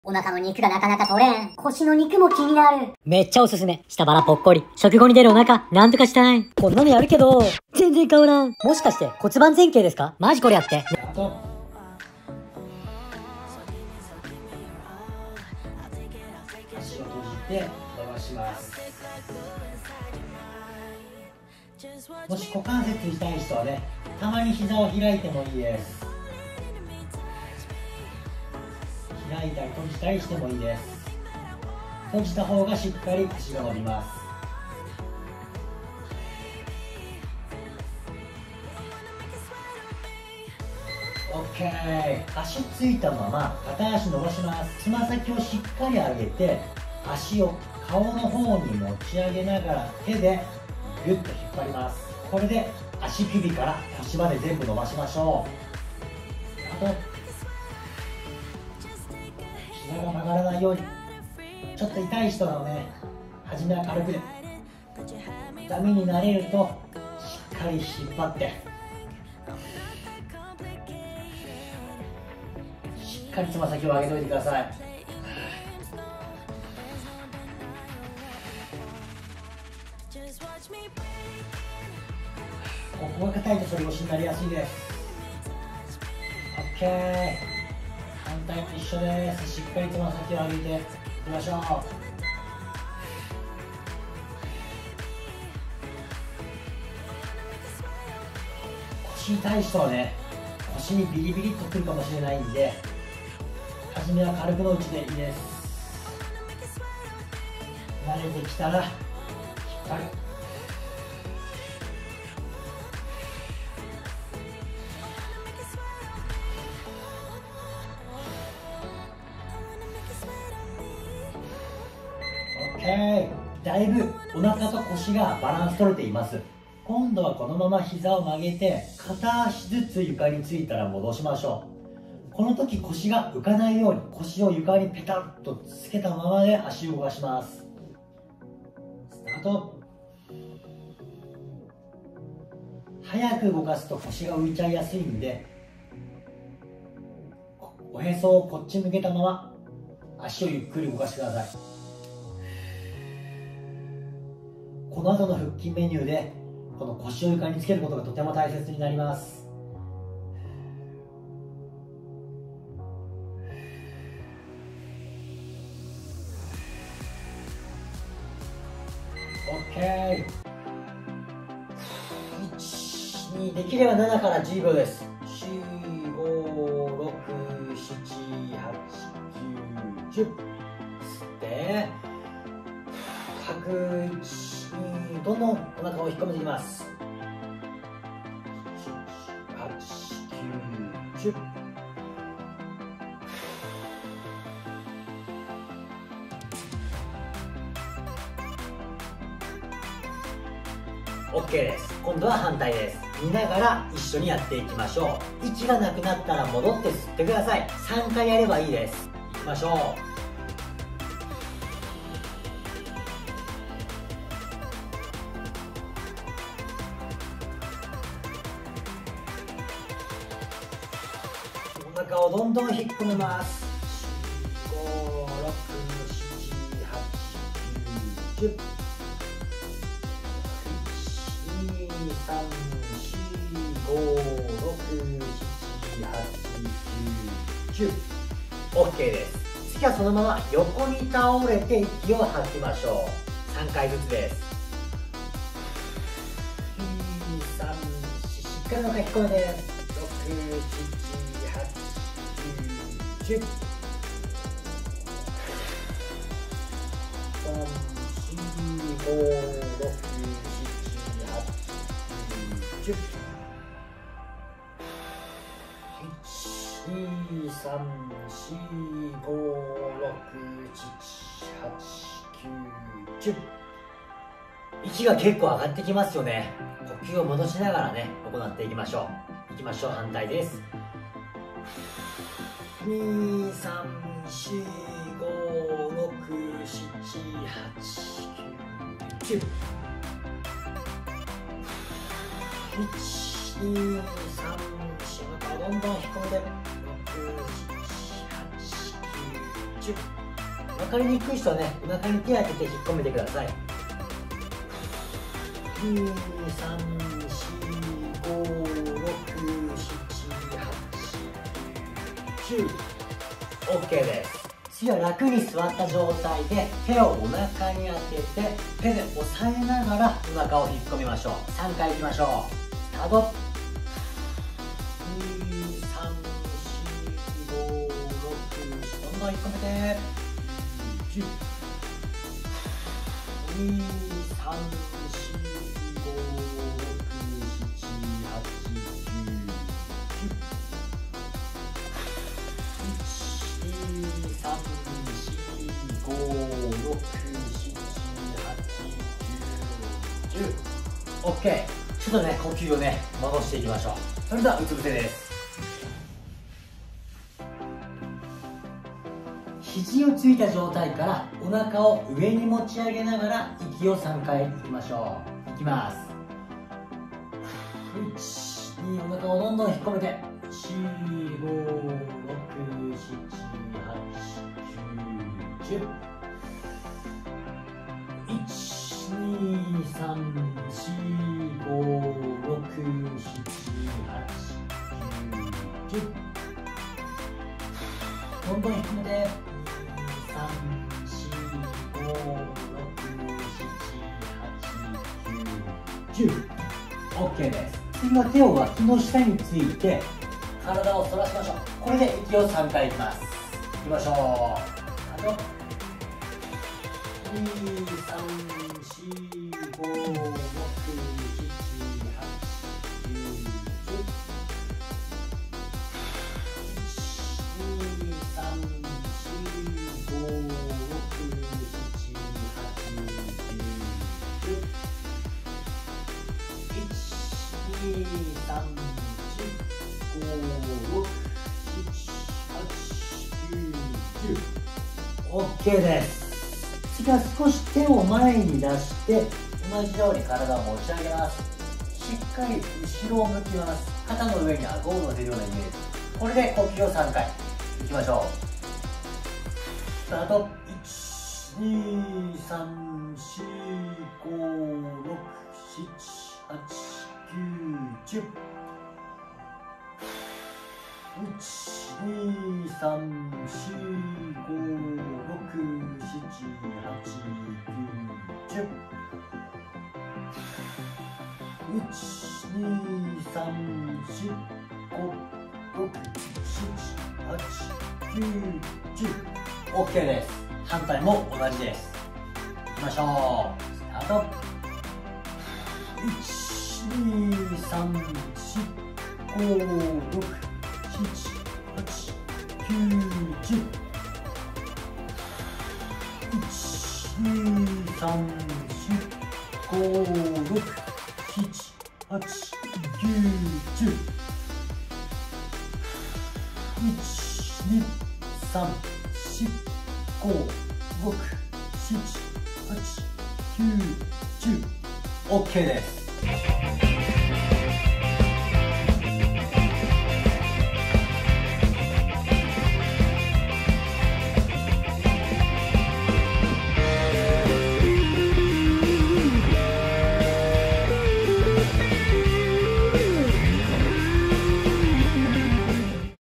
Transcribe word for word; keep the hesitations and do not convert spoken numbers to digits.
お腹の肉がなかなか取れん。腰の肉も気になる。 めっちゃおすすめ。下腹ぽっこり。食後に出るお腹、なんとかしたい。こんなのやるけど、全然変わらん。もしかして骨盤前傾ですか？マジこれやって。 あと足を閉じて伸ばします。もし股関節痛い人はね、たまに膝を開いてもいいです。開いたり閉じたりしてもいいです。閉じた方がしっかり足が伸びます。OK。足ついたまま片足伸ばします。つま先をしっかり上げて、足を顔の方に持ち上げながら手でギュッと引っ張ります。これで足首から腰まで全部伸ばしましょう。あと膝が曲がらないように、ちょっと痛い人はね、初めは軽くで、痛みに慣れるとしっかり引っ張ってしっかりつま先を上げておいてください。ここが硬いと反り腰になりやすいです。 OK。 反対と一緒です。しっかりつま先を上げていきましょう。腰痛い人はね、腰にビリビリっとくるかもしれないんで、初めは軽くのうちでいいです。慣れてきたら引っ張る。OK。 だいぶお腹と腰がバランス取れています。今度はこのまま膝を曲げて、片足ずつ床についたら戻しましょう。この時腰が浮かないように、腰を床にペタッとつけたままで足を動かします。スタート。早く動かすと腰が浮いちゃいやすいんで、おへそをこっち向けたまま足をゆっくり動かしてください。この後の腹筋メニューでこの腰を床につけることがとても大切になります。OK。 いち、に、できればななからじゅうびょうです。よん、ご、ろく、なな、はち、きゅう、じゅう。吸って吐く。いち、どんどんお腹を引っ込めていきます。はち、きゅう、じゅう。OK です。今度は反対です。見ながら一緒にやっていきましょう。息がなくなったら戻って吸ってください。さんかいやればいいです。いきましょう。お腹をどんどん引っ込めます。ご、ろく、なな、はち、きゅう、じゅう。いち、に、さん、よん、ご、ろく、なな、はち、きゅう、じゅう。 OK です。次はそのまま横に倒れて息を吐きましょう。さんかいずつです。に、さん、よん、しっかりお腹引っ込めて、ろく、なな、はち、きゅう、じゅう。さん、よん、ご、ろく、なな、はち、きゅう、じゅう。いち、に、さん、よん、ご、ろく、なな、はち、きゅう、じゅう。息が結構上がってきますよね。呼吸を戻しながらね、行っていきましょう。いきましょう。反対です。に、さん、よん、ご、ろく、なな、はち、きゅう、じゅう。いち、に、さん、よん、どんどん引っ込めて、ろく、なな、はち、きゅう、 じゅう。分かりにくい人はね、お腹に手当てて引っ込めてください。に、さん、し、ご、ろく、しち、はち、きゅう。オッケーです。次は楽に座った状態で手をお腹に当てて手で押さえながらお腹を引っ込みましょう。さんかいいきましょう。スタート。に、さん、し、ご、ろく、どんどん引っ込めて。じゅう。に、さん、し、ご、ろく、しち、はち、きゅう、じゅう。さん、し、ご、ろく、しち、はち、きゅう、じゅう。オッケー。ちょっとね、呼吸をね、戻していきましょう。それではうつ伏せです。肘をついた状態からお腹を上に持ち上げながら息をさんかいいきましょう。いきます。いち、に、お腹をどんどん引っ込めて。よん、ご、ろく、しち、はち、きゅう、じゅう。いち、に、さん、し、ご、ろく、しち、はち、きゅう、じゅう。どんどん引っ込めて。さん、し、ご、ろく、しち、はち、きゅう、じゅう。オッケーです。次は手を脇の下について体を反らしましょう。これで息をさんかいいきます。いきましょう。あとに、さん、し、ご、ろく、しち、はち、きゅう、じゅう。いち、に、さん、し、ご、ろく、しち、はち、きゅう、じゅう。いち、に、さん、し、ご、ろく、しち、はち、きゅう、じゅう。オッケーです。次は少し手を前に出して同じように体を持ち上げます。しっかり後ろを向きます。肩の上に顎を乗せるようなイメージ。これで呼吸をさんかいいきましょう。スタート。いち、に、さん、し、ご、ろく、しち、はち、きゅう、じゅう。いち、に、さん、し、ご、ろく、しち、はち、きゅう、じゅう。いち、に、さん、し、ご、ろく、しち、はち、きゅう、じゅう。オッケーです。反対も同じです。いきましょう。スタート。いち、に、さん、し、ご、ろく、しち、はち、きゅう、じゅう。いち、に、さん、し、ご、ろく、しち、はち、きゅう、じゅう。いち、に、さん、し、ご、ろく、しち、はち、きゅう、じゅう。オッケーです。